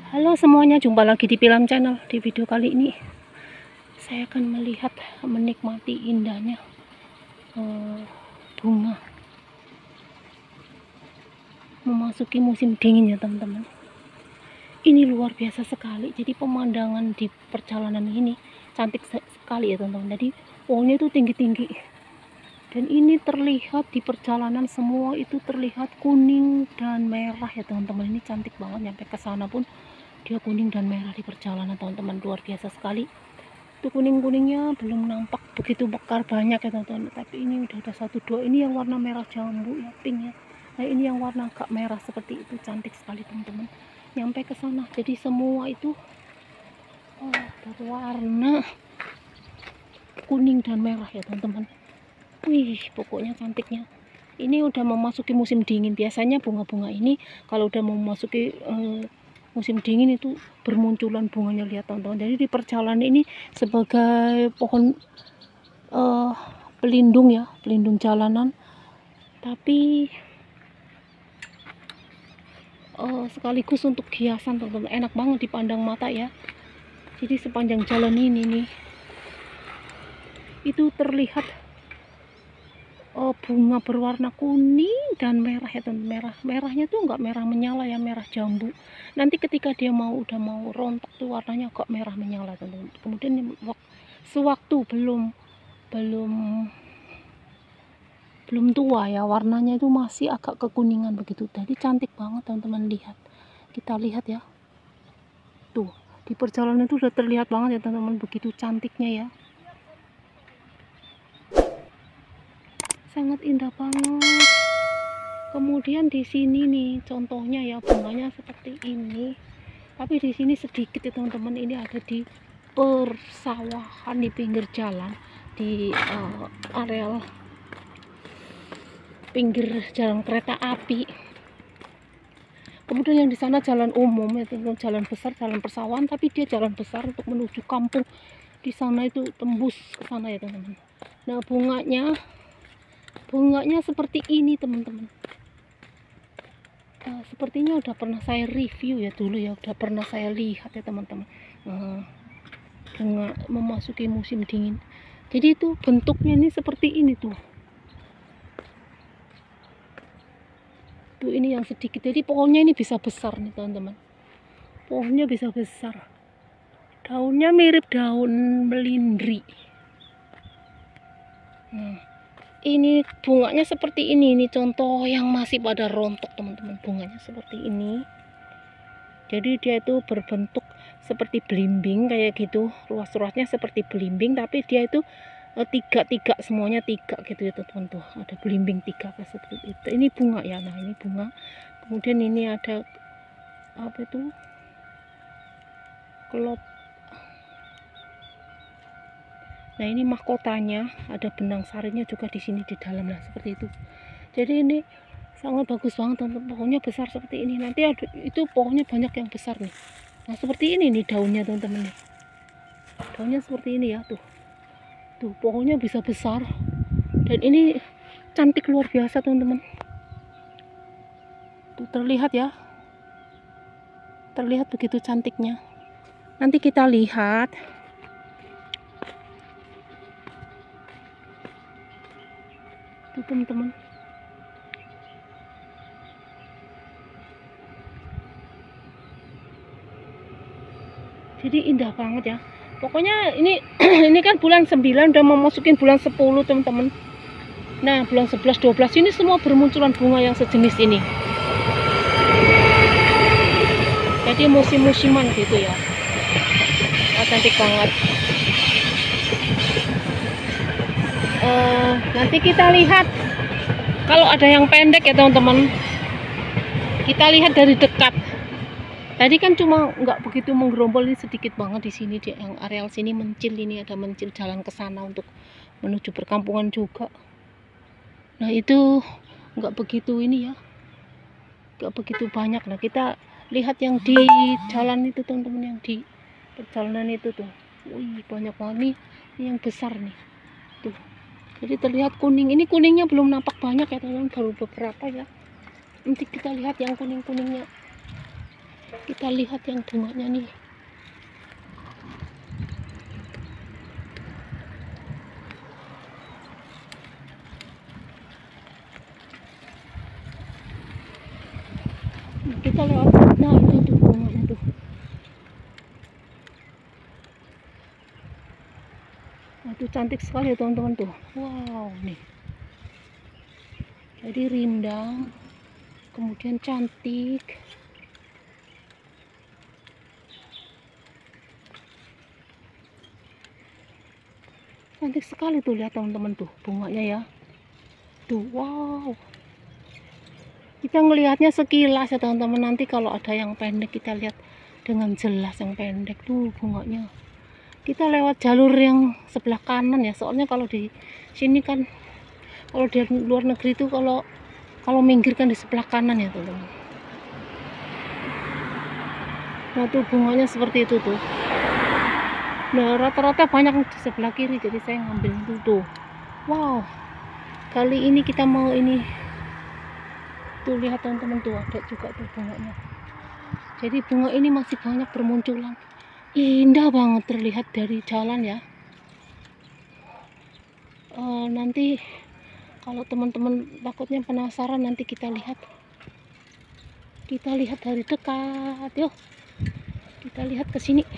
Halo semuanya, jumpa lagi di Pilam Channel. Di video kali ini saya akan menikmati indahnya bunga memasuki musim dingin ya teman-teman. Ini luar biasa sekali. Jadi pemandangan di perjalanan ini cantik sekali ya teman-teman. Jadi pohonnya itu tinggi-tinggi. Dan ini terlihat di perjalanan semua itu terlihat kuning dan merah ya teman-teman. Ini cantik banget, nyampe ke sana pun dia kuning dan merah di perjalanan teman-teman, luar biasa sekali. Itu kuning-kuningnya belum nampak begitu mekar banyak ya teman-teman, tapi ini udah ada satu dua. Ini yang warna merah jambu ya, pink ya. Nah ini yang warna agak merah seperti itu, cantik sekali teman-teman. Nyampe ke sana, jadi semua itu berwarna kuning dan merah ya teman-teman. Wih, pokoknya cantiknya. Ini udah memasuki musim dingin. Biasanya bunga-bunga ini kalau udah memasuki musim dingin itu bermunculan bunganya, lihat teman-teman. Jadi di perjalanan ini sebagai pohon pelindung ya, pelindung jalanan, tapi sekaligus untuk hiasan teman-teman. Enak banget dipandang mata ya. Jadi sepanjang jalan ini nih itu terlihat bunga berwarna kuning dan merah ya teman. Merahnya tuh nggak merah menyala ya, merah jambu. Nanti ketika dia udah mau rontok tuh warnanya agak merah menyala teman-teman. Kemudian sewaktu belum tua ya, warnanya itu masih agak kekuningan begitu. Jadi cantik banget teman-teman, lihat. Kita lihat ya. Tuh, di perjalanan itu udah terlihat banget ya teman-teman, begitu cantiknya ya. Sangat indah banget. Kemudian di sini nih contohnya ya, bunganya seperti ini. Tapi di sini sedikit ya teman-teman, ini ada di persawahan di pinggir jalan, di areal pinggir jalan kereta api. Kemudian yang di sana jalan umum ya teman-teman, jalan besar, jalan persawahan, tapi dia jalan besar untuk menuju kampung. Di sana itu tembus ke sana ya teman-teman. Nah, bunganya seperti ini teman-teman. Sepertinya udah pernah saya review ya dulu ya, udah pernah saya lihat ya teman-teman. Bunga memasuki musim dingin. Jadi itu bentuknya ini seperti ini tuh. Tuh ini yang sedikit. Jadi pohonnya ini bisa besar nih teman-teman. Pohonnya bisa besar. Daunnya mirip daun melindri. Ini bunganya seperti ini contoh yang masih pada rontok teman-teman. Bunganya seperti ini, jadi dia itu berbentuk seperti belimbing kayak gitu, ruas-ruasnya seperti belimbing, tapi dia itu tiga semuanya tiga gitu ya teman-teman. Tuh ada belimbing tiga seperti itu. Ini bunga ya. Nah ini bunga, kemudian ini ada apa itu, kelop. Nah ini mahkotanya, ada benang sarinya juga di sini di dalam, lah seperti itu. Jadi ini sangat bagus banget teman-teman, pohonnya besar seperti ini. Nanti ada itu pohonnya banyak yang besar nih. Nah seperti ini nih daunnya teman-teman nih. Daunnya seperti ini ya, tuh pohonnya bisa besar dan ini cantik luar biasa teman-teman. Tuh terlihat ya, terlihat begitu cantiknya. Nanti kita lihat tuh teman-teman. Jadi indah banget ya. Pokoknya ini ini kan bulan 9 udah memasukin bulan 10 teman-teman. Nah, bulan 11, 12 ini semua bermunculan bunga yang sejenis ini. Jadi musim-musiman gitu ya. Cantik banget. Nanti kita lihat kalau ada yang pendek ya teman-teman, kita lihat dari dekat. Tadi kan cuma nggak begitu menggerombol, ini sedikit banget di sini, di yang areal sini mencil, ini ada mencil jalan ke sana untuk menuju perkampungan juga. Nah itu nggak begitu ini ya, nggak begitu banyak. Nah kita lihat yang di jalan itu teman-teman, yang di perjalanan itu tuh, wih banyak banget nih, ini yang besar nih tuh. Jadi terlihat kuning, ini kuningnya belum nampak banyak ya teman-teman, baru beberapa ya. Nanti kita lihat yang kuning-kuningnya. Kita lihat yang bunganya nih. Nah, kita lewat, nah itu tuh bunganya tuh. Nah, itu cantik sekali ya teman-teman tuh. Wow nih. Jadi rindang, kemudian cantik. Cantik sekali tuh, lihat teman-teman tuh bunganya ya. Tuh, wow. Kita ngelihatnya sekilas ya teman-teman. Nanti kalau ada yang pendek kita lihat dengan jelas yang pendek tuh bunganya. Kita lewat jalur yang sebelah kanan ya. Soalnya kalau di sini kan, kalau di luar negeri itu kalau minggir kan di sebelah kanan ya teman-teman. Nah tuh bunganya seperti itu tuh. Nah rata-rata banyak di sebelah kiri, jadi saya ngambil itu tuh. Wow, kali ini kita mau ini tuh, lihat teman-teman tuh, ada juga tuh bunganya. Jadi bunga ini masih banyak bermunculan, indah banget terlihat dari jalan ya. Nanti kalau teman-teman takutnya penasaran, nanti kita lihat dari dekat. Yuk kita lihat ke sini.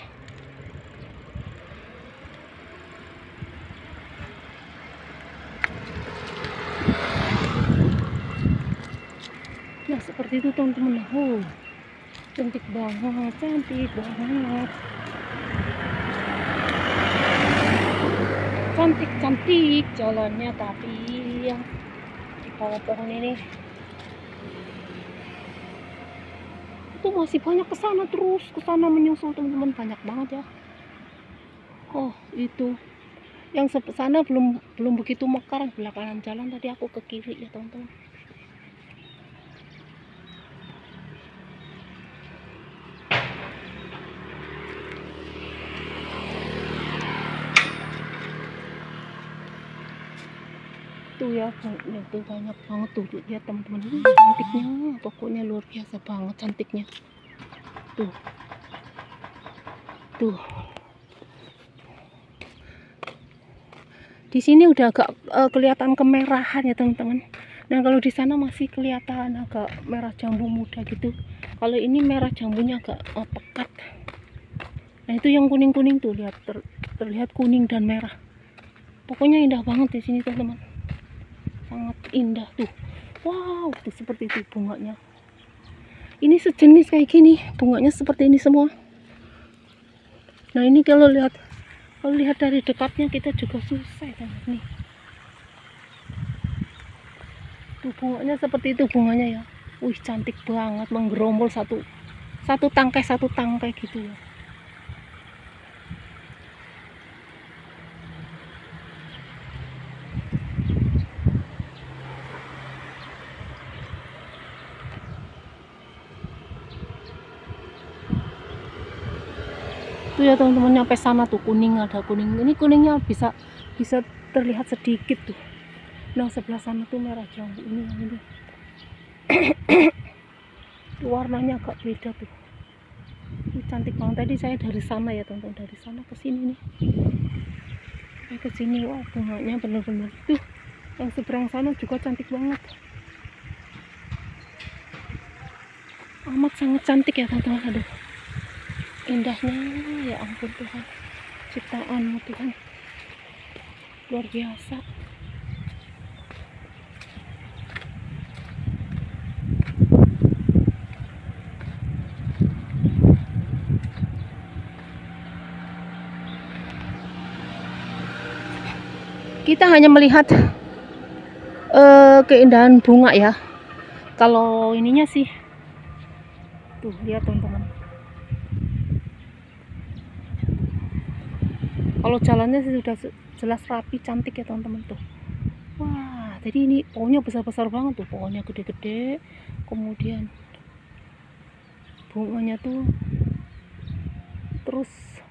Nah seperti itu teman-teman. Cantik banget, cantik banget, cantik jalannya, tapi yang di bawah pohon ini itu masih banyak kesana, terus kesana menyusul teman-teman, banyak banget ya. Oh itu yang sana belum begitu mekar, belakangan jalan tadi aku ke kiri ya teman-teman. Tuh ya, tuh banyak banget tuh, lihat teman-teman. Cantiknya pokoknya luar biasa banget cantiknya. Tuh di sini udah agak kelihatan kemerahan ya teman-teman. Nah kalau di sana masih kelihatan agak merah jambu muda gitu. Kalau ini merah jambunya agak pekat. Nah itu yang kuning-kuning tuh, lihat terlihat kuning dan merah. Pokoknya indah banget di sini teman-teman, sangat indah tuh. Wow, tuh seperti itu bunganya. Ini sejenis kayak gini, bunganya seperti ini semua. Nah ini kalau lihat dari dekatnya kita juga susah kan nih. Tuh bunganya seperti itu bunganya ya. Wih cantik banget, menggerombol satu tangkai gitu ya. Tuh ya teman-teman, nyampe sana tuh kuning, ada kuning. Ini kuningnya bisa terlihat sedikit tuh. Nah sebelah sana tuh merah jambu ini. Warnanya agak beda tuh. Ini cantik banget. Tadi saya dari sana ya teman-teman, dari sana ke sini nih. Sampai ke sini, wah bunganya bener-bener tuh. Yang seberang sana juga cantik banget. Amat sangat cantik ya teman-teman. Aduh, indahnya ya ampun Tuhan, ciptaanmu Tuhan luar biasa. Kita hanya melihat keindahan bunga ya. Kalau ininya sih tuh, lihat teman-teman. Kalau jalannya sih sudah jelas rapi, cantik ya teman-teman tuh. Wah, jadi ini pohonnya besar-besar banget tuh, pohonnya gede-gede. Kemudian bunganya tuh terus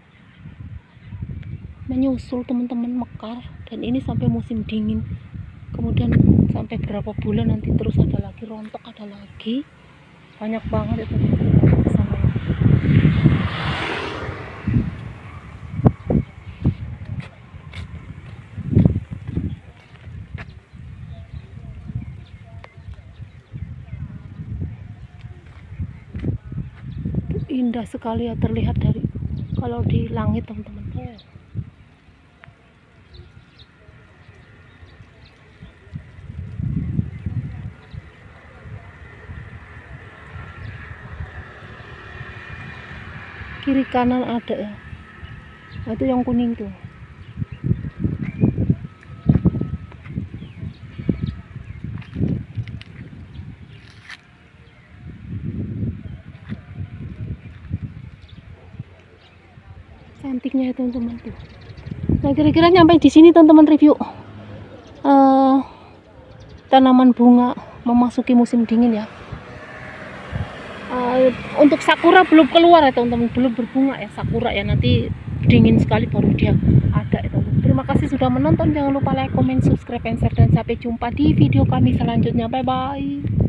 menyusul teman-teman, mekar. Dan ini sampai musim dingin. Kemudian sampai berapa bulan nanti terus ada lagi rontok, ada lagi. Banyak banget itu teman-teman. Indah sekali ya, terlihat dari kalau di langit teman-teman. Kiri kanan ada ya. Nah, itu yang kuning tuh. Cantiknya ya teman-teman tuh. Nah, kira-kira nyampe di sini teman-teman review tanaman bunga memasuki musim dingin ya. Untuk sakura belum keluar ya teman-teman, belum berbunga ya sakura ya, nanti dingin sekali baru dia ada ya teman-teman. Terima kasih sudah menonton, jangan lupa like, comment, subscribe, and share, dan sampai jumpa di video kami selanjutnya. Bye bye.